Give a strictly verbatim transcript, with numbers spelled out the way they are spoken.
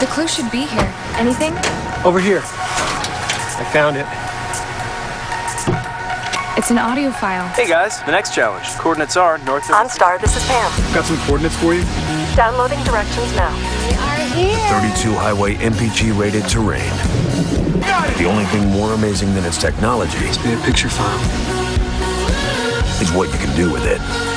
The clue should be here. Anything? Over here. I found it. It's an audio file. Hey guys, the next challenge. Coordinates are north of... OnStar, this is Pam. Got some coordinates for you? Downloading directions now. We are here. thirty-two highway M P G rated terrain. The only thing more amazing than its technology Must be a picture file. is what you can do with it.